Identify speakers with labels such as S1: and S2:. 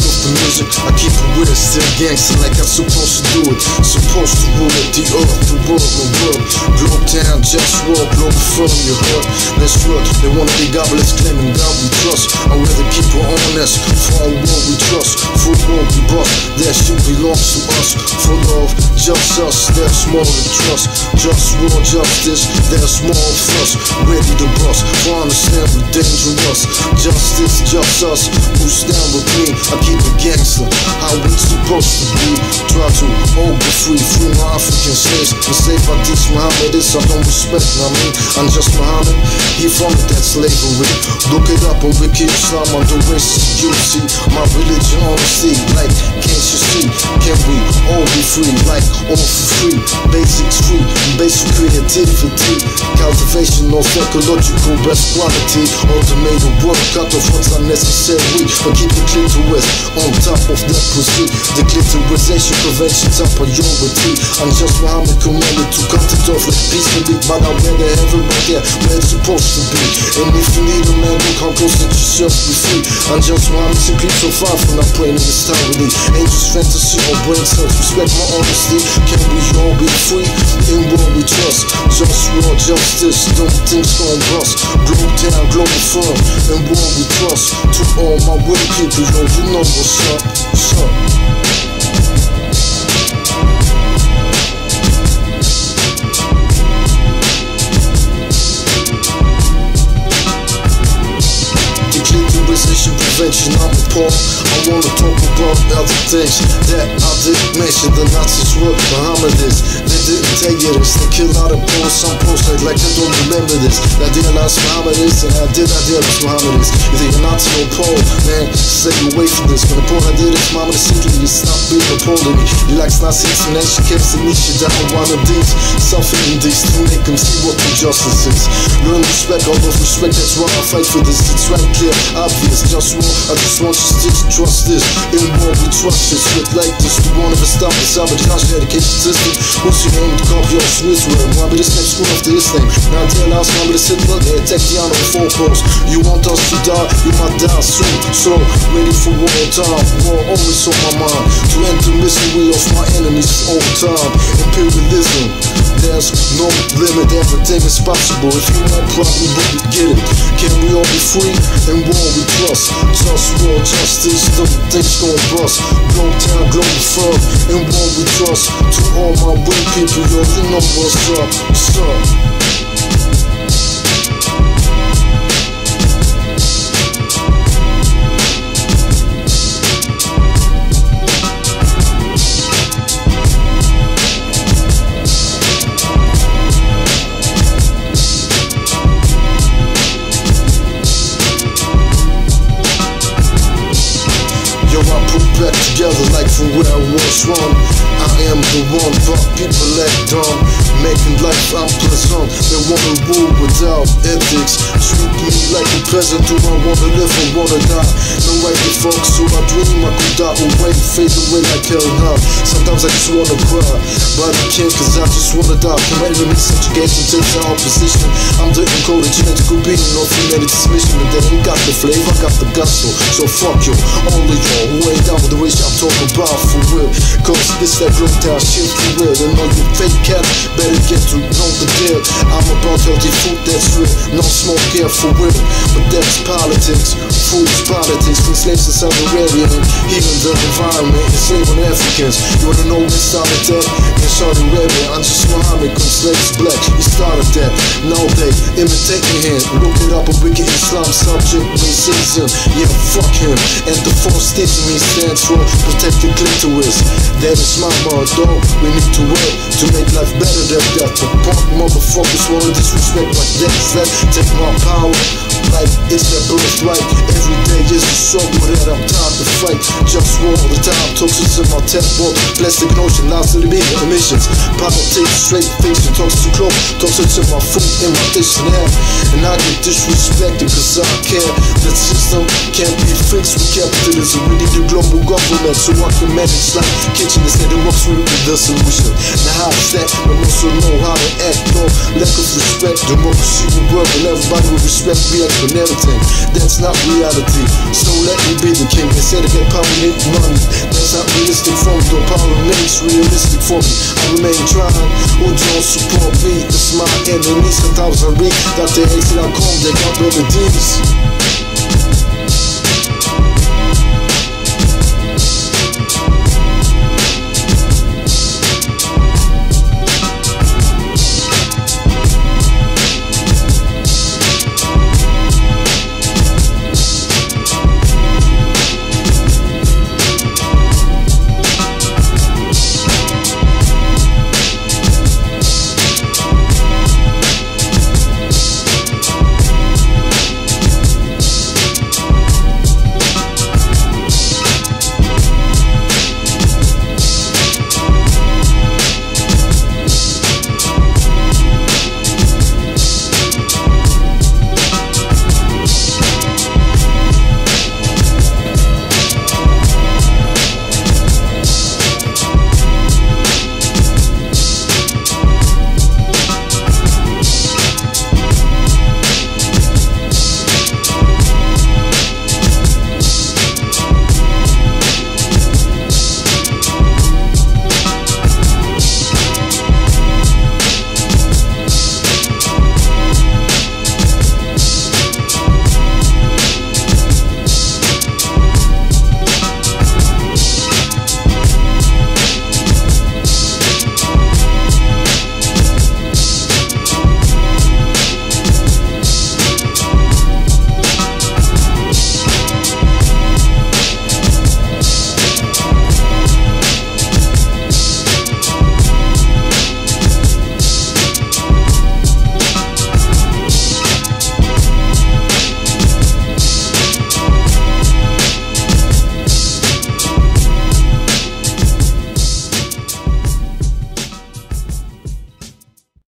S1: of the music, I keep it with it, still gangster like I'm supposed to do it. Supposed to rule it, the earth, the world, my world. Globe town, JustWar, Globalfirm, you heard? That's right, they wanna be godless, claiming God we trust. I'd rather keep it honest, for our world we trust, for world we bust. That shit belongs to us, for love, just us, there's more than trust. JustWar, justice, there's more of us, ready to bust, for understand we dangerous. Justice, just us, who stand with me. I keep it gangster, how we supposed to be. Try to hold the free my African slaves. And say if I teach Muhammad this, I don't respect, I mean, I'm just Muhammad, he from that slavery. Look it up on Wiki Islam, I'm the racist, you see. My religion honesty, like, can't you see? Can we all be free, like, all for free? Basics free, basic creativity. Cultivation of ecological best quality. Automated work, cut off what's unnecessary. But keep the clitoris on top of that pussy. The clitorisation prevention top priority. I'm just Muhammad commanded to cut it off like peace can be. But I'd rather have it right there where it's supposed to be. And if you need a man, look how close to yourself be free. I'm just Muhammad, simply so far from not praying in this time with me. Ain't just fantasy or brain cells. Respect my honesty. Can we all be free? In what we trust. JustWar, justice, don't think gon' bust. Globe town, Globalfirm, and what we trust. To all my real people, yo, you know what's up, what's up. Prevention, I'm appalled. I wanna talk about other things that I didn't mention. The Nazis were Mohammedists. They didn't tell you this. They kill out of boys, some posts like they don't remember this. That they realized Mohammedists, and I realize Mohammedists. If they're Nazi or Pole, man, stay away from this. When the Pole I did this, Mohammed simply you stop being a Pole to me. He likes Nazis and then she kept the niche down one of these. Suffering these to make them see what the justice is. Learn respect, all of respect, that's why I fight for this. It's right clear, obvious. JustWar, I just want you to trust this. In what we trust this, with like this. We won't ever stop this. I'm a conscious education system. What's your name? The copy of Swiss word. Mohammed this next school after his name. Now I realize Mohammed is Hitler. They attack the honor of four posts. You want us to die, you might die soon. So, ready for war time. War always on my mind. To end the misery of my enemies for all time. Imperialism, there's no limit. Everything is possible. If you want problem, but you get it. Can we all be free? And war we trust. JustWar, justice, the things gon' bust. Globe town, Globalfirm, and what we trust. To all my real people, yo, you know what's up, what's up. Back together like from where I was from. I am the one, but people act dumb, making life unpleasant. They wanna rule without ethics. Treat me like a peasant. Do I wanna live or wanna die? No right to fuck, so I dream I could die away, fade away like hell now. Sometimes I just wanna cry, but I can't cause I just wanna die. Can I even subjugation to the opposition? I'm the encoded genetical being of humanity's mission. And they ain't got the flavor, I got the gusto. So fuck you, only y'all who ain't down with the wish I'm talking about for real. Cause this that globe town shit for real. And all you fake cats better get to know the deal. I'm about healthy food that's real. No smoke here for real. But that's politics. Food is politics. From slaves to Saudi Arabia and healing the environment. Enslaving Africans. You wanna know where started that? In Saudi Arabia. I'm just Muhammad, cause slaves black. He started that. Now they imitating him. Look it up on Wiki Islam subject racism. Yeah, fuck him. And the false teaching me stands for protect the clitoris. That is my motto. We need to work to make life better than that. But punk motherfuckers wanna disrespect like that. Take my power like it's their birthright. Every day is a struggle that I'm tired to fight. JustWar all the time. Toxins in my tap book. Plastic notion, lies to the big emissions. Politics, straight fiction. Talks too close. Toxins in my food, in my dish and half. And I get disrespected cause I care. The system can't be fixed with capitalism. We need a global government so I can manage like kitchen instead of works with the solution. Now how is that? I also know how to act though. Lack of respect, democracy will work and everybody will respect me for everything. That's not reality. So let me be the king. Instead of get power, make money. That's not realistic for me, though power remains realistic for me. I remain trying, who don't support me? It's my enemies, 1000 read. .aint.com, they got remedies.